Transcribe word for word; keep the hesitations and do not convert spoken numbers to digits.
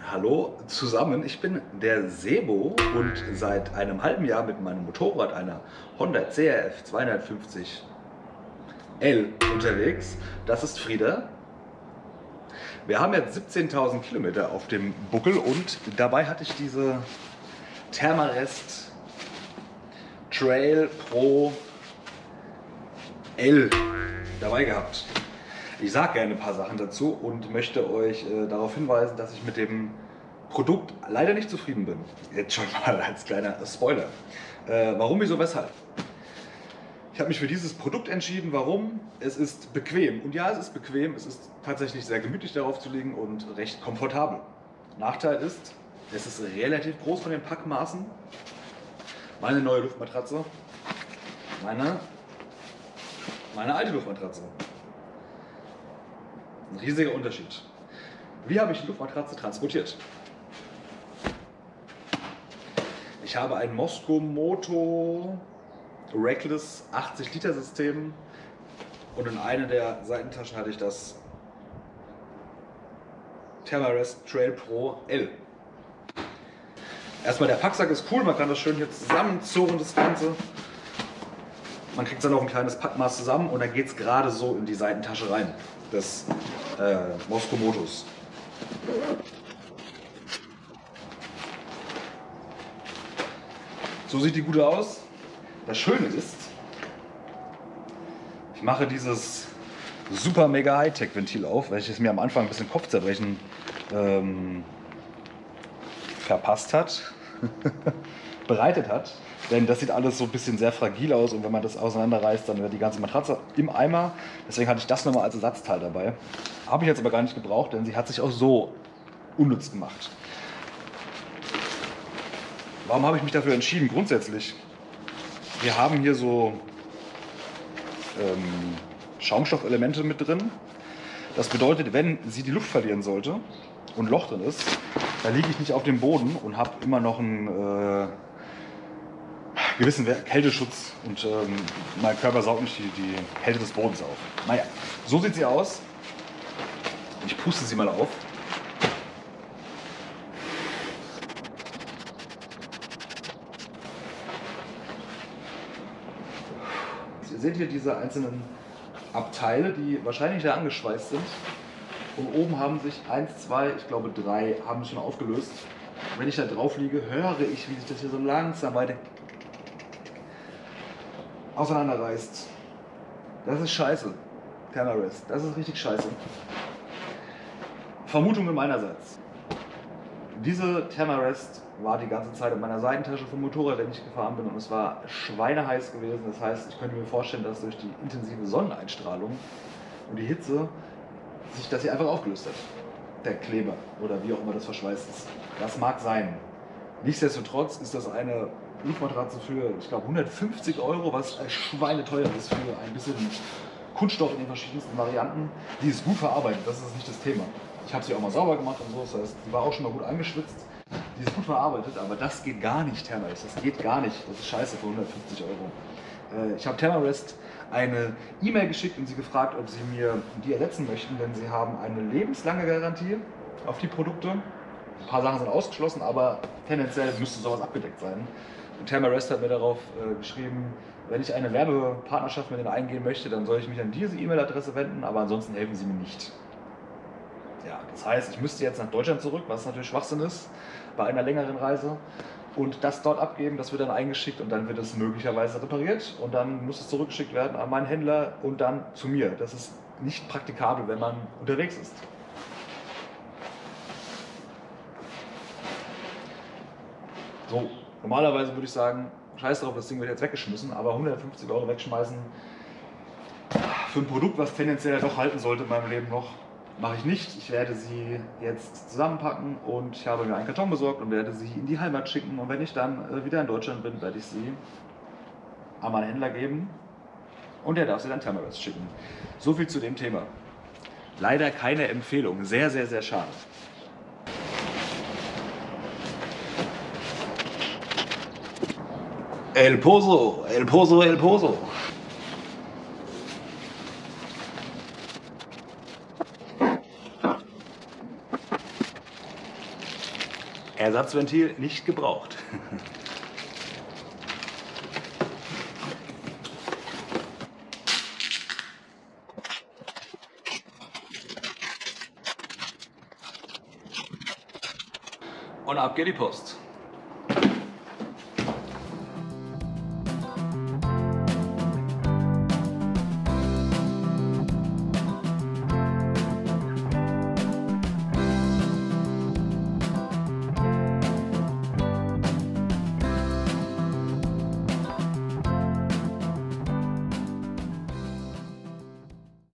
Hallo zusammen, ich bin der Sebo und seit einem halben Jahr mit meinem Motorrad, einer Honda C R F zweihundertfünfzig L unterwegs. Das ist Frieda. Wir haben jetzt siebzehntausend Kilometer auf dem Buckel und dabei hatte ich diese Thermarest Trail Pro L dabei gehabt. Ich sage gerne ein paar Sachen dazu und möchte euch äh, darauf hinweisen, dass ich mit dem Produkt leider nicht zufrieden bin. Jetzt schon mal als kleiner Spoiler. Äh, warum, wieso, weshalb? Ich habe mich für dieses Produkt entschieden. Warum? Es ist bequem. Und ja, es ist bequem. Es ist tatsächlich sehr gemütlich darauf zu liegen und recht komfortabel. Nachteil ist, es ist relativ groß von den Packmaßen. Meine neue Luftmatratze, meine, meine alte Luftmatratze. Ein riesiger Unterschied. Wie habe ich die Luftmatratze transportiert? Ich habe ein Mosko-Moto Reckless achtzig Liter System und in einer der Seitentaschen hatte ich das Thermarest Trail Pro L. Erstmal der Packsack ist cool, man kann das schön hier zusammenzurren, das Ganze. Man kriegt dann auch ein kleines Packmaß zusammen und dann geht es gerade so in die Seitentasche rein des äh, Mosko-Motos. So sieht die Gute aus. Das Schöne ist, ich mache dieses super mega Hightech Ventil auf, welches mir am Anfang ein bisschen Kopfzerbrechen ähm, verpasst hat, bereitet hat. Denn das sieht alles so ein bisschen sehr fragil aus und wenn man das auseinanderreißt, dann wird die ganze Matratze im Eimer. Deswegen hatte ich das nochmal als Ersatzteil dabei. Habe ich jetzt aber gar nicht gebraucht, denn sie hat sich auch so unnütz gemacht. Warum habe ich mich dafür entschieden? Grundsätzlich, wir haben hier so ähm, Schaumstoffelemente mit drin. Das bedeutet, wenn sie die Luft verlieren sollte und ein Loch drin ist, dann liege ich nicht auf dem Boden und habe immer noch einen äh, gewissen Kälteschutz und ähm, mein Körper saugt nicht die, die Kälte des Bodens auf. Naja, so sieht sie aus. Ich puste sie mal auf. Ihr seht hier diese einzelnen Abteile, die wahrscheinlich da angeschweißt sind. Und oben haben sich eins, zwei, ich glaube drei, haben schon aufgelöst. Wenn ich da drauf liege, höre ich, wie sich das hier so langsam weiter auseinanderreißt. Das ist scheiße. Thermarest, das ist richtig scheiße. Vermutungen meinerseits. Diese Thermarest war die ganze Zeit in meiner Seitentasche vom Motorrad, wenn ich gefahren bin, und es war schweineheiß gewesen. Das heißt, ich könnte mir vorstellen, dass durch die intensive Sonneneinstrahlung und die Hitze sich das hier einfach aufgelöst hat. Der Kleber oder wie auch immer das verschweißt ist. Das mag sein. Nichtsdestotrotz ist das eine Luftmatratze für, ich glaube, hundertfünfzig Euro, was schweineteuer ist für ein bisschen Kunststoff in den verschiedensten Varianten. Die ist gut verarbeitet, das ist nicht das Thema. Ich habe sie auch mal sauber gemacht und so, das heißt, die war auch schon mal gut angeschwitzt. Die ist gut verarbeitet, aber das geht gar nicht, Thermarest. Das geht gar nicht. Das ist scheiße für hundertfünfzig Euro. Äh, ich habe Thermarest eine E-Mail geschickt und sie gefragt, ob sie mir die ersetzen möchten, denn sie haben eine lebenslange Garantie auf die Produkte. Ein paar Sachen sind ausgeschlossen, aber tendenziell müsste sowas abgedeckt sein. Und Thermarest hat mir darauf äh, geschrieben, wenn ich eine Werbepartnerschaft mit denen eingehen möchte, dann soll ich mich an diese E-Mail-Adresse wenden, aber ansonsten helfen sie mir nicht. Ja, das heißt, ich müsste jetzt nach Deutschland zurück, was natürlich Schwachsinn ist, bei einer längeren Reise, und das dort abgeben, das wird dann eingeschickt und dann wird es möglicherweise repariert und dann muss es zurückgeschickt werden an meinen Händler und dann zu mir. Das ist nicht praktikabel, wenn man unterwegs ist. So, normalerweise würde ich sagen, scheiß drauf, das Ding wird jetzt weggeschmissen, aber hundertfünfzig Euro wegschmeißen für ein Produkt, was tendenziell doch halten sollte in meinem Leben noch, mache ich nicht. Ich werde sie jetzt zusammenpacken und ich habe mir einen Karton besorgt und werde sie in die Heimat schicken. Und wenn ich dann wieder in Deutschland bin, werde ich sie an meinen Händler geben und der darf sie dann Thermarest schicken. So viel zu dem Thema. Leider keine Empfehlung. Sehr, sehr, sehr schade. El Pozo, El Pozo, El Pozo. Ersatzventil nicht gebraucht. Und ab geht die Post.